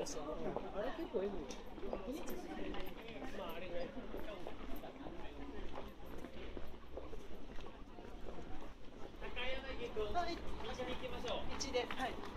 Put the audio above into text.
ます。あれ結構 M。まああれぐらい。高柳君、一緒に行きましょう。1で、はい。